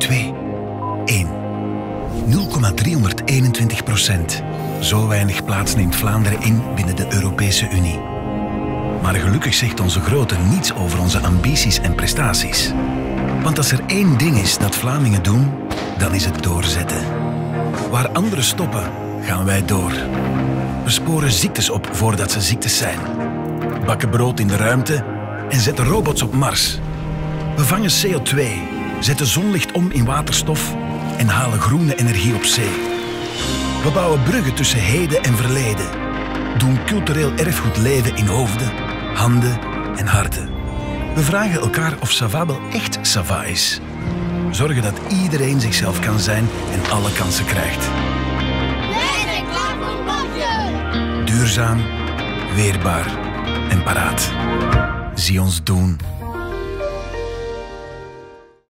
2, 1. 0,321%. Zo weinig plaats neemt Vlaanderen in binnen de Europese Unie. Maar gelukkig zegt onze grootte niets over onze ambities en prestaties. Want als er één ding is dat Vlamingen doen, dan is het doorzetten. Waar anderen stoppen, gaan wij door. We sporen ziektes op voordat ze ziektes zijn. Bakken brood in de ruimte en zetten robots op Mars. We vangen CO2, zetten zonlicht om in waterstof en halen groene energie op zee. We bouwen bruggen tussen heden en verleden. Doen cultureel erfgoed leven in hoofden, handen en harten. We vragen elkaar of ça va wel echt ça va is. Zorgen dat iedereen zichzelf kan zijn en alle kansen krijgt. Wij zijn klaar voor een bosje! Duurzaam, weerbaar en paraat. Zie ons doen.